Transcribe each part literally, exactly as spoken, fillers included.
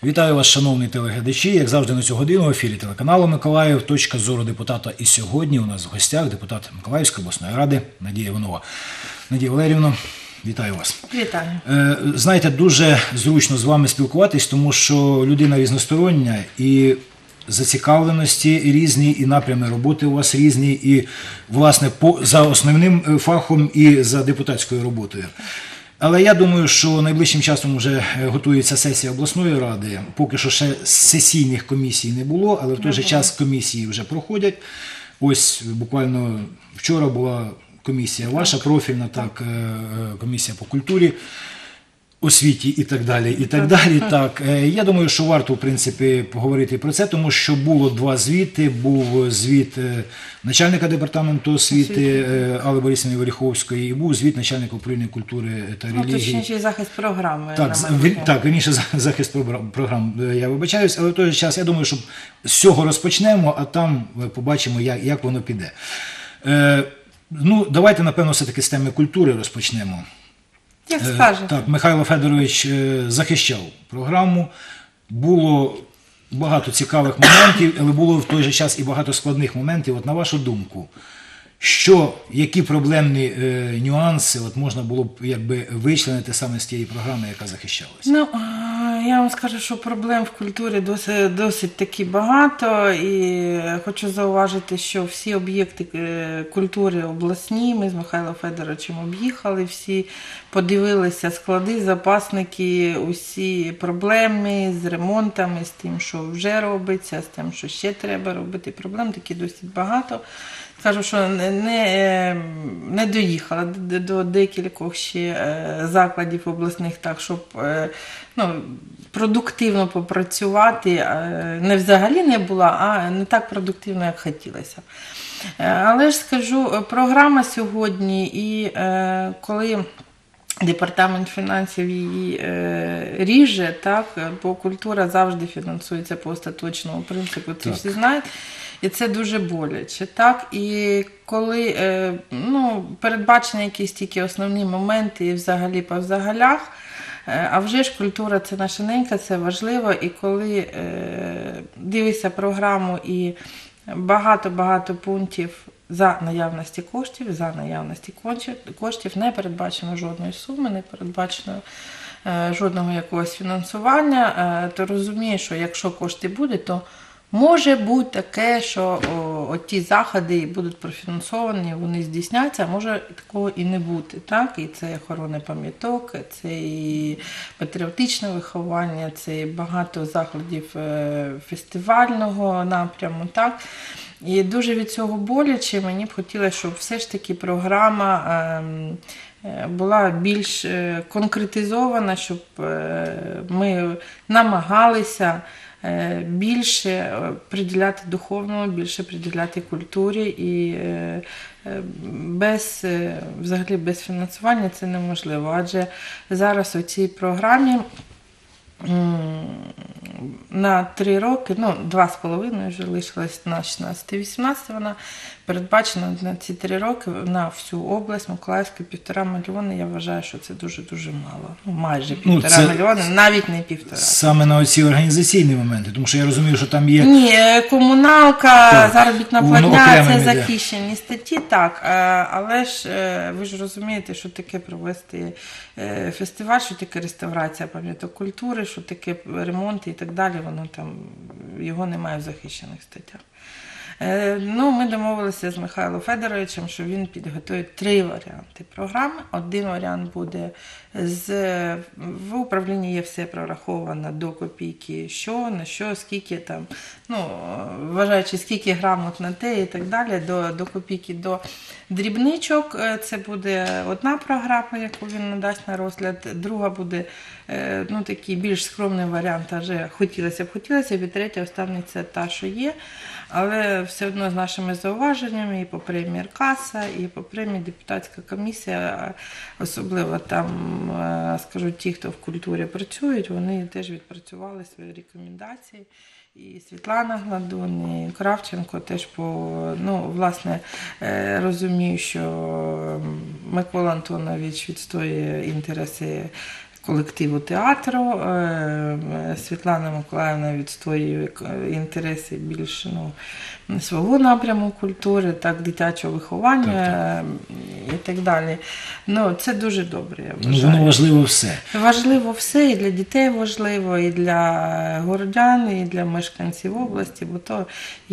Вітаю вас, шановні телеглядачі. Як завжди на цю годину в ефірі телеканалу «Миколаїв. Точка зору депутата». І сьогодні у нас в гостях депутат Миколаївської обласної ради Надія Іванова. Надія Валеріївна, вітаю вас. Вітаю. Знаєте, дуже зручно з вами спілкуватись, тому що людина різностороння і зацікавленості різні, і напрями роботи у вас різні, і, власне, по, за основним фахом і за депутатською роботою. Але я думаю, що найближчим часом вже готується сесія обласної ради. Поки що ще сесійних комісій не було, але в той же час комісії вже проходять. Ось буквально вчора була комісія ваша, профільна, так, комісія по культурі, освіті і так далі, і так далі. Так, я думаю, що варто, в принципі, поговорити про це, тому що було два звіти. Був звіт начальника департаменту освіти Алли Борисівни Вереховської і був звіт начальника управління культури та релігії. Ну, точніше, захист програми. Так, так, вірніше, захист програм, я вибачаюсь, але в той же час, я думаю, що з цього розпочнемо, а там побачимо, як, як воно піде. Е, ну, давайте, напевно, все-таки з теми культури розпочнемо. Як скажете. Так, Михайло Федорович захищав програму, було багато цікавих моментів, але було в той же час і багато складних моментів. От на вашу думку, що, які проблемні е, нюанси от можна було б якби вичленити саме з тієї програми, яка захищалася? Ну, я вам скажу, що проблем в культурі досить, досить таки багато, і хочу зауважити, що всі об'єкти культури обласні ми з Михайлом Федоровичем об'їхали, всі подивилися склади, запасники, усі проблеми з ремонтами, з тим, що вже робиться, з тим, що ще треба робити. Проблем таки досить багато. Кажу, що не, не доїхала до, до декількох ще закладів обласних так, щоб ну, продуктивно попрацювати. Не взагалі не була, а не так продуктивно, як хотілося. Але ж скажу, програма сьогодні, і коли департамент фінансів її е, ріже, так, бо культура завжди фінансується по остаточному принципу, це всі знають, і це дуже боляче. Так? І коли е, ну, передбачені якісь тільки основні моменти і взагалі по взагалях, е, а вже ж культура – це наша ненька, це важливо, і коли е, дивишся програму і багато-багато пунктів за наявності коштів, за наявності коштів не передбачено жодної суми, не передбачено е, жодного якогось фінансування, е, то розумієш, що якщо кошти будуть, то може бути таке, що о, о, ті заходи будуть профінансовані, вони здійсняться, а може такого і не бути. Так? І це охорона пам'яток, це і патріотичне виховання, це і багато закладів е, фестивального напряму. Так? І дуже від цього боляче, мені б хотілося, щоб все ж таки програма була більш конкретизована, щоб ми намагалися більше приділяти духовному, більше приділяти культурі, і без, взагалі без фінансування це неможливо. Адже зараз у цій програмі на три роки, ну, два з половиною вже лишилось на шістнадцяте-вісімнадцяте, вона передбачена на ці три роки на всю область, Миколаївську, півтора мільйони. Я вважаю, що це дуже-дуже мало. Ну, майже півтора ну, мільйони, навіть не півтора. Саме на оці організаційні моменти, тому що я розумію, що там є... Ні, комуналка, так, заробітна платня, це захищені статті, так. Але ж ви ж розумієте, що таке провести фестиваль, що таке реставрація пам'яток культури, що таке ремонт і так далі, воно там, його немає в захищених статтях. Ну, ми домовилися з Михайлом Федоровичем, що він підготує три варіанти програми. Один варіант буде з... В управлінні є все прораховано до копійки, що, на що, скільки там, ну, вважаючи, скільки грамот на те і так далі, до, до копійки, до дрібничок. Це буде одна програма, яку він надасть на розгляд. Друга буде, ну, такий більш скромний варіант, адже хотілося б, хотілося б, і третя, остання, це та, що є. Але все одно з нашими зауваженнями і по премії РКАСа, і по премії депутатська комісія, особливо там, скажу, ті, хто в культурі працюють, вони теж відпрацювали свої рекомендації. І Світлана Гладун, і Кравченко теж по, ну, власне, розумію, що Микола Антонович відстоює інтереси колективу театру. Е, Світлана Миколаївна відстоює інтереси більше ну, свого напряму культури, так, дитячого виховання так, так. і так далі. Ну, це дуже добре, я вважаю. Ну, воно важливо все. Важливо все, і для дітей важливо, і для городян, і для мешканців області, бо то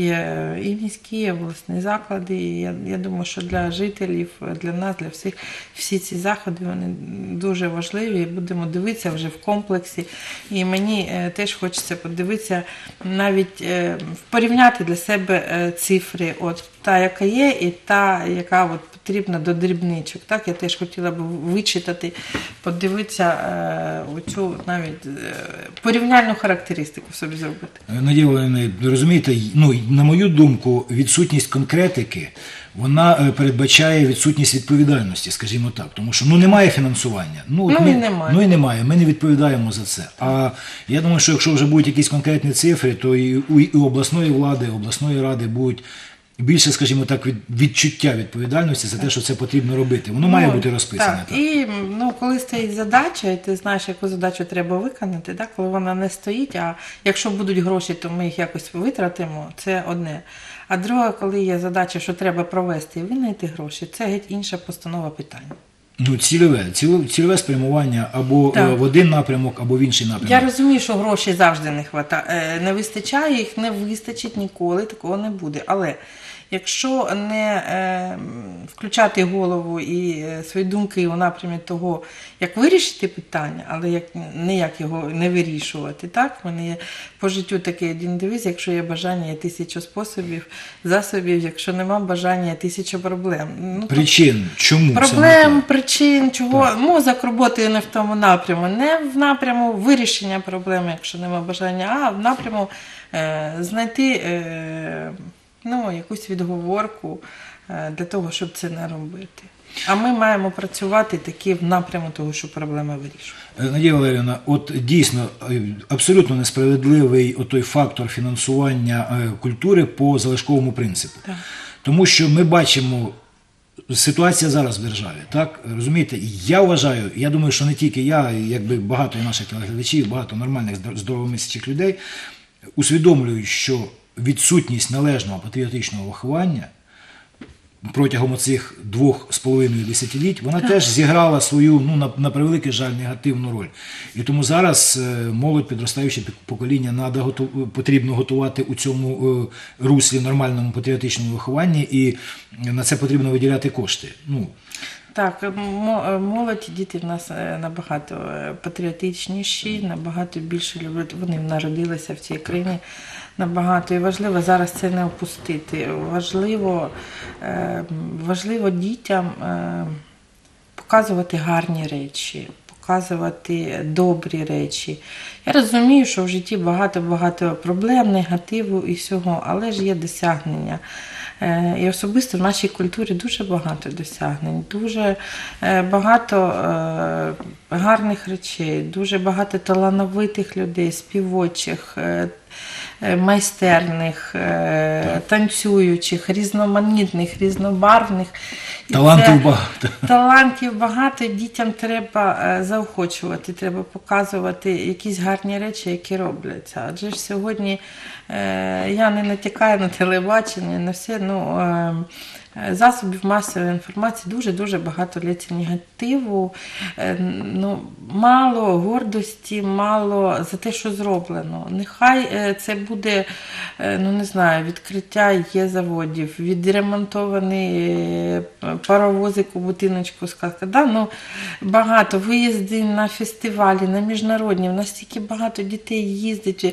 є і міські, і обласні заклади. І я, я думаю, що для жителів, для нас, для всіх, всі ці заходи, вони дуже важливі, і будемо дивитися вже в комплексі. І мені е, теж хочеться подивитися, навіть е, порівняти для себе е, цифри, от та, яка є, і та, яка от потрібна до дрібничок. Так, я теж хотіла б вичитати, подивитися е, оцю навіть е, порівняльну характеристику собі зробити. Надія Володимирівна, розумієте, ну, на мою думку, відсутність конкретики, вона передбачає відсутність відповідальності, скажімо так, тому що ну, немає фінансування. Ну, ну, ми, і немає. ну і немає, ми не відповідаємо за це. А я думаю, що якщо вже будуть якісь конкретні цифри, то і у, і у обласної влади, і обласної ради будуть більше, скажімо так, від, відчуття відповідальності за те, що це потрібно робити. Воно ну, має бути розписане. Так. Так. І ну, коли стоїть задача, і ти знаєш, яку задачу треба виконати, так? Коли вона не стоїть, а якщо будуть гроші, то ми їх якось витратимо, це одне. А друге, коли є задача, що треба провести і винайти гроші, це геть інша постанова питання. Ну, цільове, цільове, цільове спрямування або так. в один напрямок, або в інший напрямок. Я розумію, що грошей завжди не хватає, не вистачає, їх не вистачить ніколи, такого не буде. Але якщо не е, включати голову і е, свої думки у напрямі того, як вирішити питання, але як, не як його не вирішувати, так? В мене є по життю такий один девіз: якщо є бажання, є тисяча способів, засобів, якщо нема бажання, є тисяча проблем. Ну, причин, чому? Проблем, причин, чого. Так. Мозок роботи не в тому напряму, не в напряму вирішення проблеми, якщо нема бажання, а в напряму е, знайти е, ну, якусь відговорку для того, щоб це не робити. А ми маємо працювати таки в напряму того, що проблема вирішує. Надія Валеріївна, от дійсно абсолютно несправедливий той фактор фінансування культури по залишковому принципу. Так. Тому що ми бачимо, ситуація зараз в державі, так? Розумієте, я вважаю, я думаю, що не тільки я, якби багато наших телеглядачів, багато нормальних здоровомислячих людей усвідомлюють, що відсутність належного патріотичного виховання протягом цих двох з половиною десятиліть, вона теж зіграла свою, ну, на, на превеликий жаль, негативну роль. І тому зараз молодь, підростаюче покоління, надо, готу, потрібно готувати у цьому руслі нормальному патріотичному вихованні, і на це потрібно виділяти кошти. Ну, так, молодь, діти в нас набагато патріотичніші, набагато більше люблять, вони народилися в цій країні, набагато. І важливо зараз це не опустити. Важливо, важливо дітям показувати гарні речі, показувати добрі речі. Я розумію, що в житті багато-багато проблем, негативу і всього, але ж є досягнення. І особисто в нашій культурі дуже багато досягнень, дуже багато гарних речей, дуже багато талановитих людей, співочих, майстерних, танцюючих, різноманітних, різнобарвних. Талантів багато. Талантів багато, дітям треба заохочувати, треба показувати якісь гарні речі, які робляться. Адже ж сьогодні я не натякаю на телебачення, на все, ну, засобів масової інформації дуже-дуже багато лється негативу, ну, мало гордості, мало за те, що зроблено. Нехай це буде, ну не знаю, відкриття є заводів, відремонтований паровозик у будиночку, сказка, да? Ну, багато виїзди на фестивалі, на міжнародні, в нас стільки багато дітей їздить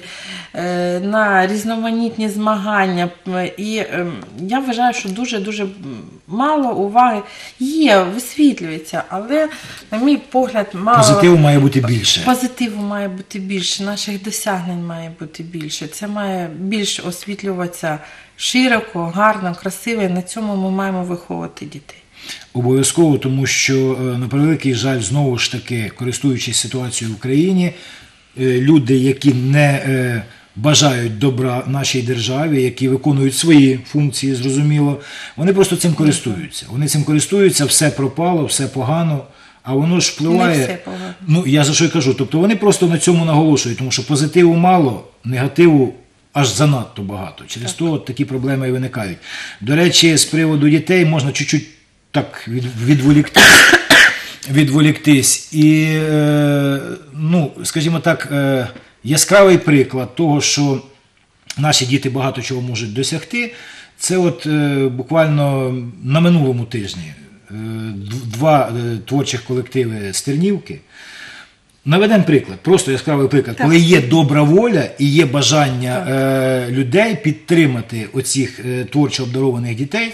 на різноманітні змагання, і я вважаю, що дуже-дуже мало уваги є, висвітлюється, але, на мій погляд, мало... Позитиву має бути більше. Позитиву має бути більше, наших досягнень має бути більше. Це має більш освітлюватися широко, гарно, красиво, і на цьому ми маємо виховувати дітей. Обов'язково, тому що, на превеликий жаль, знову ж таки, користуючись ситуацією в Україні, люди, які не бажають добра нашій державі, які виконують свої функції, зрозуміло, вони просто цим користуються. Вони цим користуються, все пропало, все погано, а воно ж впливає. Не все погано. Ну, я за що й кажу. Тобто вони просто на цьому наголошують, тому що позитиву мало, негативу аж занадто багато. Через то от такі проблеми і виникають. До речі, з приводу дітей можна чуть-чуть так від, відволіктись, відволіктись. І, е, ну, скажімо так, е, яскравий приклад того, що наші діти багато чого можуть досягти, це от е, буквально на минулому тижні е, два е, творчих колективи з Тернівки. Наведемо приклад, просто яскравий приклад. Так. Коли є добра воля і є бажання е, людей підтримати оцих е, творчо обдарованих дітей.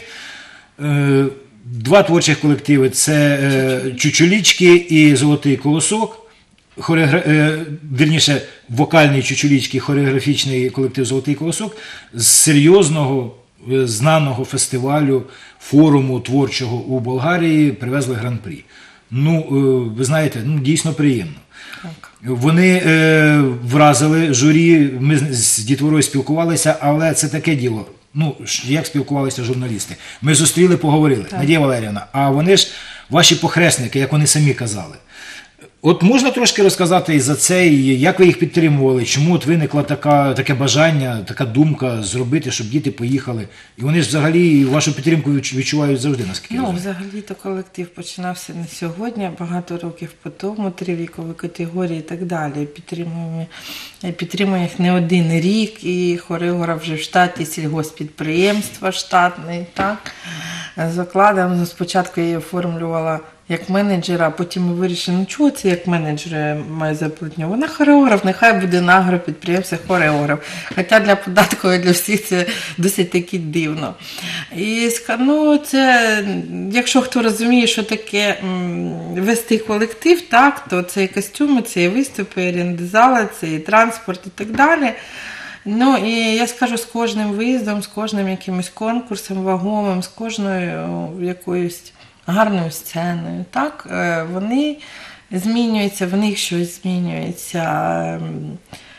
Е, два творчих колективи – це е, Чучулічки і Золотий колосок. Хореогра... Е, вірніше, вокальний Чучулічки, хореографічний колектив Золотий колосок з серйозного, е, знаного фестивалю, форуму творчого у Болгарії привезли гран-прі. Ну, е, ви знаєте, ну, дійсно приємно. Так. Вони е, вразили журі, ми з- з дітворою спілкувалися, але це таке діло. Ну, ж- як спілкувалися журналісти? Ми зустріли, поговорили. Надія Валеріївна, а вони ж ваші похресники, як вони самі казали. От можна трошки розказати і за це, і як ви їх підтримували, чому от виникла така, таке бажання, така думка зробити, щоб діти поїхали. І вони ж взагалі вашу підтримку відч- відчувають завжди, наскільки я Ну, розумію. взагалі-то колектив починався не сьогодні, а багато років по тому, три вікові категорії і так далі. Підтримуємо, підтримує їх не один рік, і хореограф вже в штаті сільгоспідприємства штатний, так. З окладом спочатку я її оформлювала як менеджера, а потім ми вирішили, ну чого це як менеджер має зарплатню? Вона хореограф, нехай буде на агропідприємстві хореограф. Хоча для податкової, для всіх це досить таки дивно. І ска- ну, це, якщо хто розуміє, що таке м, вести колектив, так, то це і костюми, це і виступи, і оренда зали, це і транспорт і так далі. Ну і я скажу, з кожним виїздом, з кожним якимось конкурсом вагомим, з кожною о, якоюсь гарною сценою, так, е, вони змінюються, в них щось змінюється. Ем,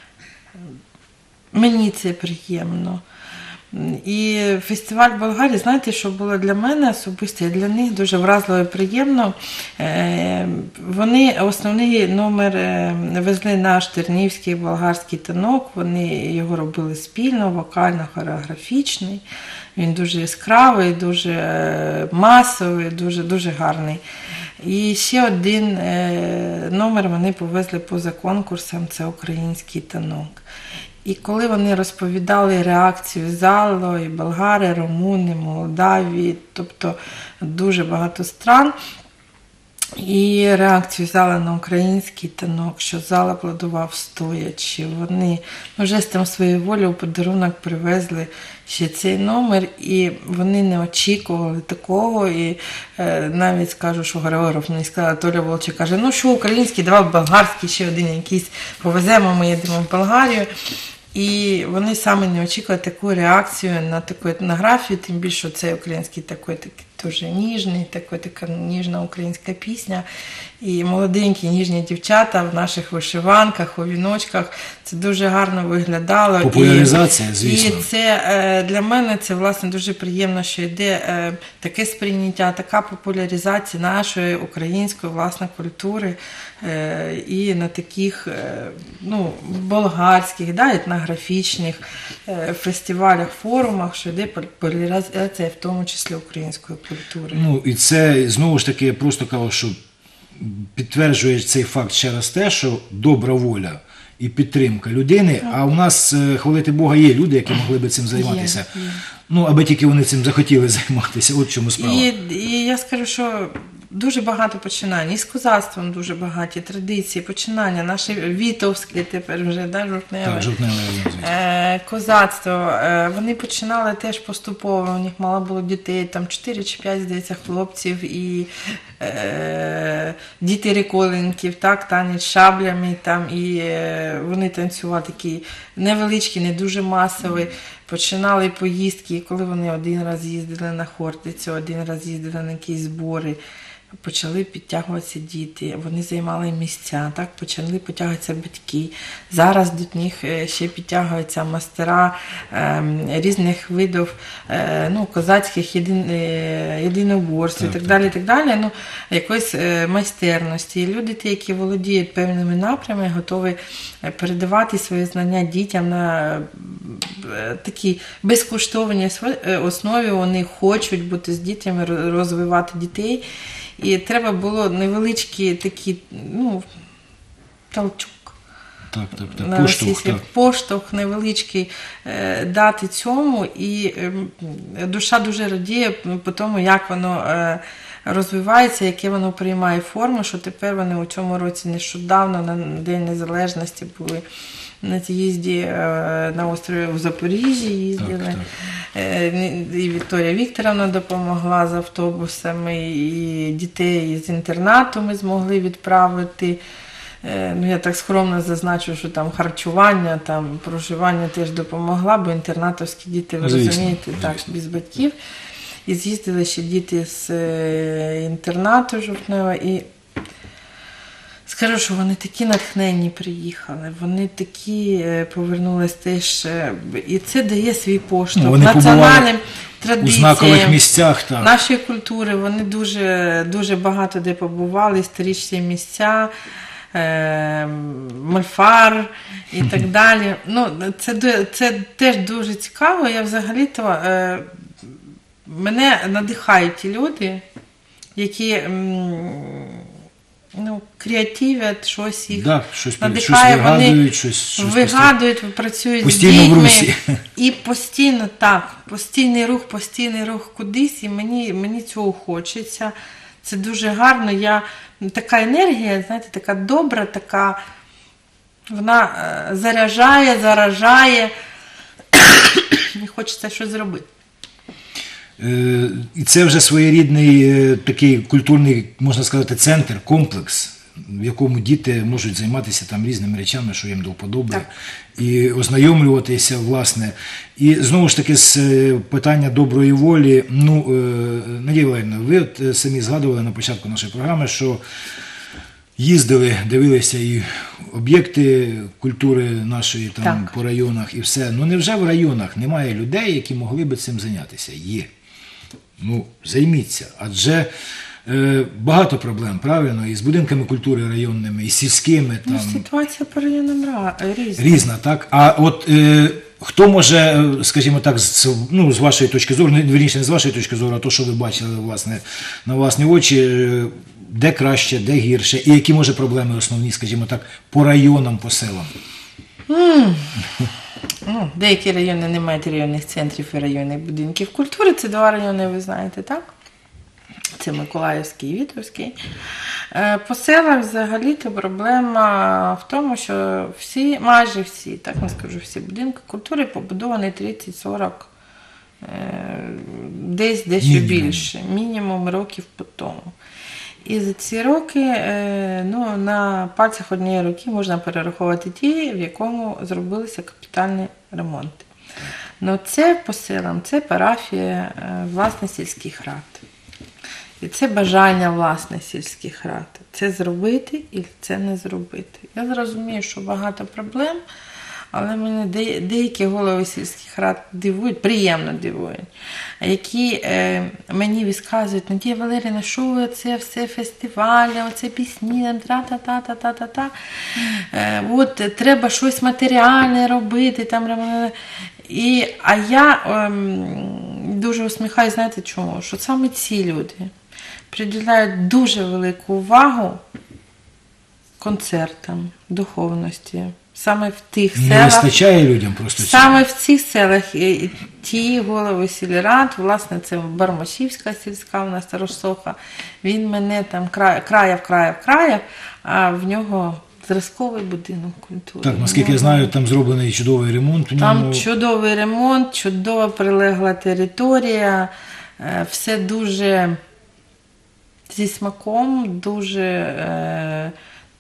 Мені це приємно. І фестиваль Болгарії, знаєте, що було для мене особисто, і для них дуже вразливо і приємно. Е, Вони основний номер е, везли наш тернівський болгарський танок, вони його робили спільно, вокально-хореографічний. Він дуже яскравий, дуже е, масовий, дуже, дуже гарний. І ще один е, номер вони повезли поза конкурсом, це український танок. І коли вони розповідали реакцію залу, і болгари, румуни, Молдавії, тобто дуже багато стран, і реакцію зала на український танок, що зал аплодував стоячи. Вони ну, жестом своєї волі у подарунок привезли ще цей номер, і вони не очікували такого. І е, навіть скажу, що хореограф мені сказала, Толя Волчик каже, ну що український, давай болгарський, ще один якийсь повеземо, ми їдемо в Болгарію. І вони саме не очікували таку реакцію на таку етнографію, тим більше, що це український такий, такий дуже ніжний, такий, така ніжна українська пісня. І молоденькі ніжні дівчата в наших вишиванках, у віночках, це дуже гарно виглядало. Популяризація, і, звісно. І це е, для мене це власне дуже приємно, що йде е, таке сприйняття, така популяризація нашої української власне культури е, і на таких е, ну, болгарських, да, етнографічних е, фестивалях, форумах, що йде популяризація в тому числі української культури. Ну, і це, знову ж таки, я просто кажу, що підтверджує цей факт ще раз те, що добра воля і підтримка людини, а у нас, е, хвалити Бога, є люди, які могли би цим займатися. Є, є. Ну, аби тільки вони цим захотіли займатися, от в чому справа. І, і я скажу, що дуже багато починань. І з козацтвом дуже багаті традиції, починання. Наші вітовські тепер вже, да, жовтневі. Так, жовтневе, звісно. Е, козацтво. Е, вони починали теж поступово. У них мало було дітей, там чотири чи п'ять, здається, хлопців і е, діти риколенків, так, танець шаблями, там, і е, вони танцювали такі невеличкі, не дуже масові. Починали поїздки, коли вони один раз їздили на Хортицю, один раз їздили на якісь збори. почали підтягуватися діти, вони займали місця, так, почали підтягуватися батьки. Зараз до них ще підтягуються мастера е, різних видів е, ну, козацьких єдин, е, єдиноборств так, і так, так далі, так далі, ну, якоїсь е, майстерності. І люди, ті, які володіють певними напрямами, готові передавати свої знання дітям на е, такі безкоштовній основі, вони хочуть бути з дітьми, розвивати дітей. І треба було невеличкий такий, ну, толчок. Так, так, так. Поштовх, так. Поштовх невеличкий е, дати цьому, і е, душа дуже радіє по тому, як воно е, розвивається, яке воно приймає форму, що тепер вони у цьому році нещодавно на День Незалежності були на з'їзді е, на острові у Запоріжжі їздили. Так, так. І Вікторія Вікторівна допомогла з автобусами, і дітей з інтернату ми змогли відправити. Ну, я так скромно зазначу, що там харчування, там проживання теж допомогла, бо інтернатовські діти, ви звісно, розумієте, так, без батьків. І з'їздили ще діти з інтернату Жовтнева, і скажу, що вони такі натхненні приїхали, вони такі повернулись теж, і це дає свій поштовх ну, національним традиціям, у знакових місцях, так. Нашої культури, вони дуже, дуже багато де побували, історичні місця, е, Мольфар і так далі. Ну, це, це теж дуже цікаво, я взагалі-то, е, мене надихають ті люди, які ну, креативять, щось їх да, щось, надихає, щось вигадують, вони щось, щось вигадують, працюють постійно з дітьми. В русі. І постійно так, постійний рух, постійний рух кудись, і мені, мені цього хочеться. Це дуже гарно. Я, така енергія, знаєте, така добра, така, вона е, заряджає, заражає, і хочеться щось зробити. І це вже своєрідний такий культурний, можна сказати, центр, комплекс, в якому діти можуть займатися там різними речами, що їм до вподоби, і ознайомлюватися, власне. І знову ж таки з питання доброї волі, ну, Надія Валеріївна, ви от самі згадували на початку нашої програми, що їздили, дивилися і об'єкти культури нашої там так. по районах і все. Ну невже в районах немає людей, які могли би цим зайнятися? Є. Ну, займіться. Адже е, багато проблем, правильно, і з будинками культури районними, і сільськими. Там, ну, ситуація по районам різна. Різна, так. А от е, хто може, скажімо так, з, ну, з вашої точки зору, не, вірніше, не з вашої точки зору, а то, що ви бачили власне, на власні очі, е, де краще, де гірше, і які, може, проблеми основні, скажімо так, по районам, по селам? Mm. Ну, деякі райони не мають районних центрів і районних будинків культури. Це два райони, ви знаєте, так? Це Миколаївський і Вітовський. По селах взагалі-то проблема в тому, що всі, майже всі, так не скажу, всі будинки культури побудовані тридцять-сорок, десь дещо мінімум. більше, мінімум років по тому. І за ці роки ну, на пальцях однієї руки можна перераховувати ті, в якому зробилися капітальні ремонти. Ну, це по селам, це парафія власне сільських рад. І це бажання власне сільських рад. Це зробити і це не зробити. Я зрозумію, що багато проблем, але мене деякі голови сільських рад дивують, приємно дивують, які е, мені висказують: Надія Валеріївна, що ви це все фестивалі, оце пісні, тра-та-та-та-та-та-та. Е, от треба щось матеріальне робити. Там, і, а я е, дуже усміхаюсь, знаєте чому? Що саме ці люди приділяють дуже велику увагу концертам, духовності. Саме в тих селах, не вистачає людям просто саме в цих селах ті голови сільрад, власне, це Бармашівська сільська, у нас Старосоха, він мене там краяв, краяв, краяв, краяв, а в нього зразковий будинок культури. Так, наскільки я знаю, там зроблений чудовий ремонт. У там ньому... чудовий ремонт, чудова прилегла територія, все дуже зі смаком, дуже...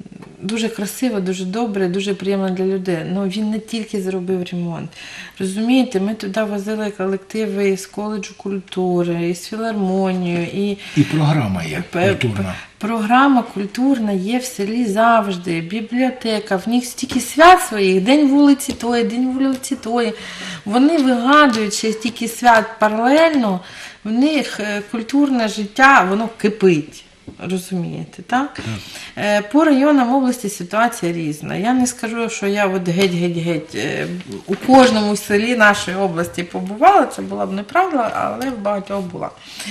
дуже красиво, дуже добре, дуже приємно для людей. Ну він не тільки зробив ремонт. Розумієте, ми туди возили колективи із коледжу культури, із філармонію. І, і програма є п- культурна. Програма культурна є в селі завжди, бібліотека, в них стільки свят своїх, день вулиці тої, день вулиці тої. Вони вигадують ще стільки свят паралельно, в них культурне життя, воно кипить. Розумієте, так? так? По районам області ситуація різна. Я не скажу, що я от геть-геть-геть у кожному селі нашої області побувала, це була б неправда, але в багатьох була.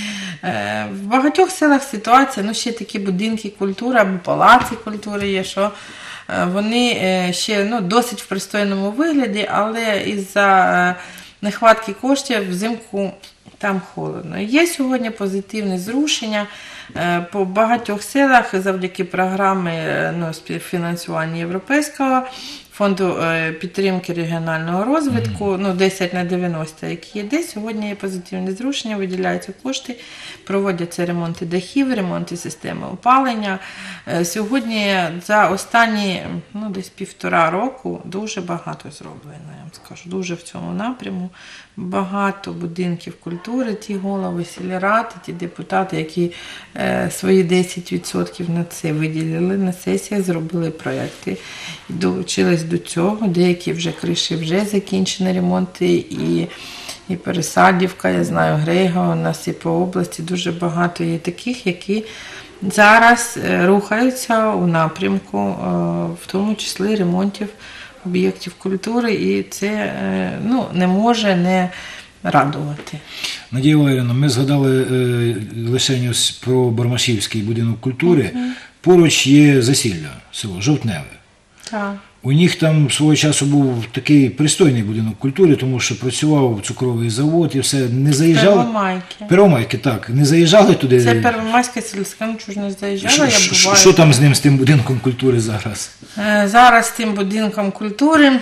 В багатьох селах ситуація, ну ще такі будинки культури або палаці культури є, що вони ще ну, досить в пристойному вигляді, але із-за нехватки коштів взимку там холодно. Є сьогодні позитивне зрушення по багатьох селах завдяки програмі ну, співфінансування Європейського фонду підтримки регіонального розвитку, mm-hmm. ну, десять на дев'яносто, які є де. Сьогодні є позитивне зрушення, виділяються кошти, проводяться ремонти дахів, ремонти системи опалення. Сьогодні за останні ну, десь півтора року дуже багато зроблено, я вам скажу, дуже в цьому напряму. Багато будинків культури, ті голови сільрад, ті депутати, які е, свої десять відсотків на це виділили, на сесіях зробили проєкти, долучились до цього, деякі вже криші вже закінчені ремонти, і, і Пересадівка, я знаю, Грейга, у нас і по області дуже багато є таких, які зараз рухаються у напрямку, е, в тому числі ремонтів об'єктів культури, і це ну, не може не радувати. Надія Валеріївна, ми згадали е, лише про Бармашівський будинок культури. Uh-huh. Поруч є Засілля, село Жовтневе. Так. У них там свого часу був такий пристойний будинок культури, тому що працював цукровий завод і все. Не заїжджали? Первомайки. Первомайки, так. Не заїжджали туди? Це Первомайська сільська, ну чого ж не заїжджала, я буваю. Що там з ним, з тим будинком культури зараз? Зараз з тим будинком культури,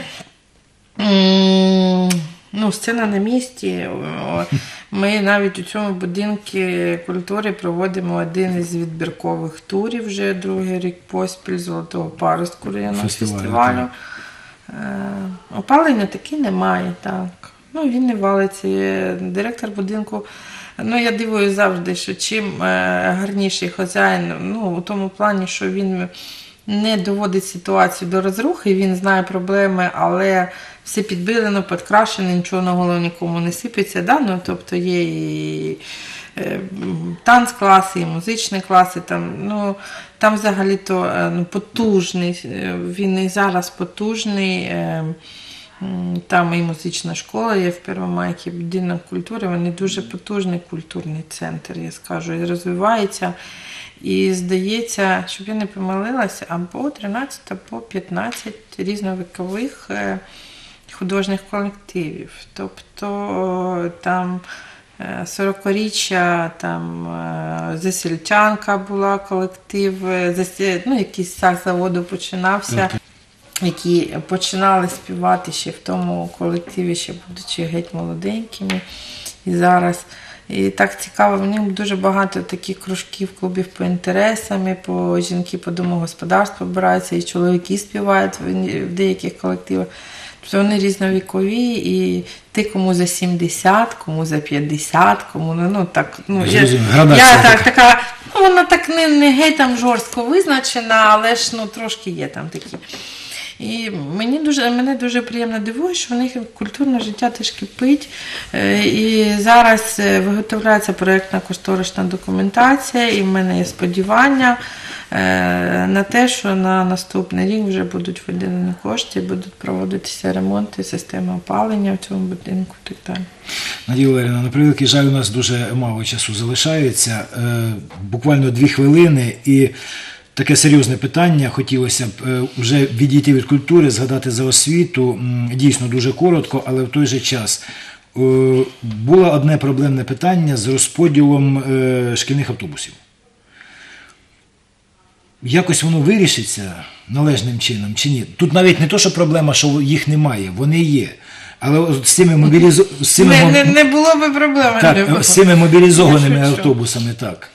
ну, сцена на місці. Ми навіть у цьому будинку культури проводимо один із відбіркових турів вже другий рік поспіль Золотого паростку районного фестивалю. фестивалю. Опалення таки немає, так. Ну, він не валиться. Директор будинку, ну, я дивуюсь завжди, що чим гарніший хазяїн, ну, у тому плані, що він не доводить ситуацію до розрухи, він знає проблеми, але все підбилено, підкрашено, нічого на голову нікому не сипеться. Да? Ну, тобто є і танцкласи, і музичні класи. Там, ну, там взагалі-то ну, потужний, він і зараз потужний. Там і музична школа є в Первомайці, будинок культури, вони дуже потужний культурний центр, я скажу, і розвивається. І здається, щоб я не помилилася, або тринадцять, або п'ятнадцять різновікових художніх колективів. Тобто там сорокаріччя, там Засільчанка була колектив, ну, якийсь сах заводу починався, які починали співати ще в тому колективі, ще будучи геть молоденькими. І зараз і так цікаво, в них дуже багато таких кружків, клубів по інтересам, по жінки по домогосподарству обираються, і чоловіки співають в деяких колективах. Тобто вони різновікові, і ти кому за сімдесят, кому за п'ятдесят, кому, ну так, ну, я, я так, така, ну, вона так не, не геть там жорстко визначена, але ж, ну, трошки є там такі. І мені дуже, мене дуже приємно дивує, що в них культурне життя теж кипить. І зараз виготовляється проєктна кошторисна документація, і в мене є сподівання на те, що на наступний рік вже будуть виділені кошти, будуть проводитися ремонти системи опалення в цьому будинку і так далі. Надія Валеріївна, на превеликий жаль, у нас дуже мало часу залишається. Буквально дві хвилини і таке серйозне питання, хотілося б вже відійти від культури, згадати за освіту, дійсно дуже коротко, але в той же час. Було одне проблемне питання з розподілом шкільних автобусів. Якось воно вирішиться належним чином чи ні? Тут навіть не то, що проблема, що їх немає, вони є. Але з цими мобілізованими... Не, не, не було би проблеми. Так, з цими мобілізованими автобусами, так.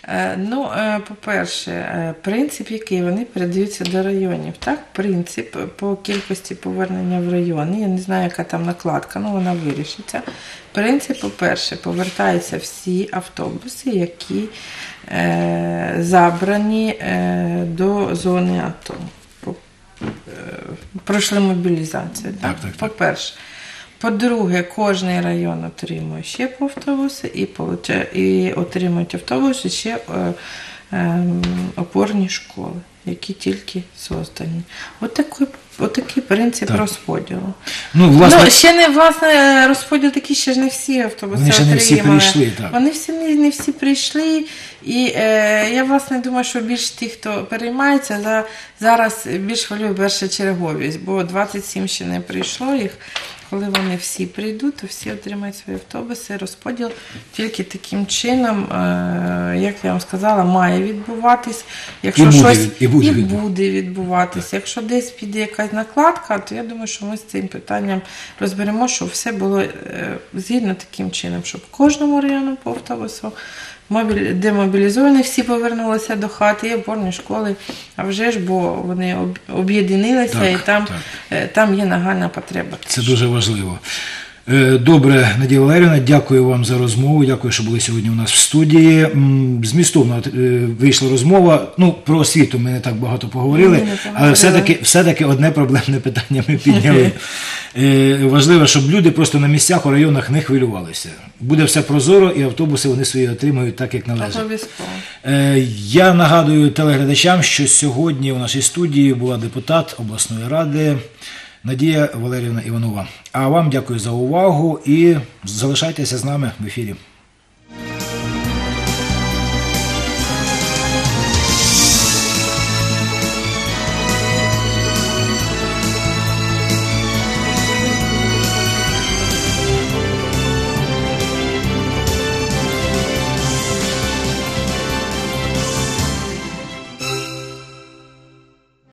Е, Ну, е, по-перше, е, принцип який, вони передаються до районів. Так, принцип по кількості повернення в райони, я не знаю, яка там накладка, ну вона вирішиться. Принцип, по-перше, повертаються всі автобуси, які е, забрані е, до зони АТО. По- е, Пройшли мобілізацію. Так? Так, так, так. По-перше. По-друге, кожний район отримує ще по автобуси і, получає, і отримують автобуси ще е, е, опорні школи, які тільки создані. Отакий, отакий принцип Так. розподілу. Ну, власне, Ну, ще не, власне, розподіл такий, ще ж не всі автобуси Вони ще не всі отримали. прийшли, так. Вони всі не, не всі прийшли. І е, я, власне, думаю, що більш ті, хто переймається, за, зараз більш хвилює першочерговість, бо двадцять сім ще не прийшло їх. Коли вони всі прийдуть, то всі отримають свої автобуси. Розподіл тільки таким чином, е, як я вам сказала, має відбуватись. Якщо І буде щось від- і буде і відбуватись. буде відбуватись. Якщо десь піде якась накладка, то я думаю, що ми з цим питанням розберемо, щоб все було е, згідно таким чином, щоб кожному району по автобусу мобіль- демобілізовані всі повернулися до хати, і опорні школи, а вже ж, бо вони об- об'єднилися, Так, і там, так. е, там є нагальна потреба. це дуже важливо. Е, Добре, Надія Валеріївна, дякую вам за розмову. Дякую, що були сьогодні у нас в студії. М, Змістовно е, вийшла розмова. Ну, про освіту ми не так багато поговорили, Ні, не поговорили. але все-таки, все-таки одне проблемне питання ми підняли. Е, Важливо, щоб люди просто на місцях у районах не хвилювалися. Буде все прозоро, і автобуси вони свої отримують так, як належить. Обов'язково. Е, Я нагадую телеглядачам, що сьогодні у нашій студії була депутат обласної ради Надія Валеріївна Іванова. А вам дякую за увагу і залишайтеся з нами в ефірі.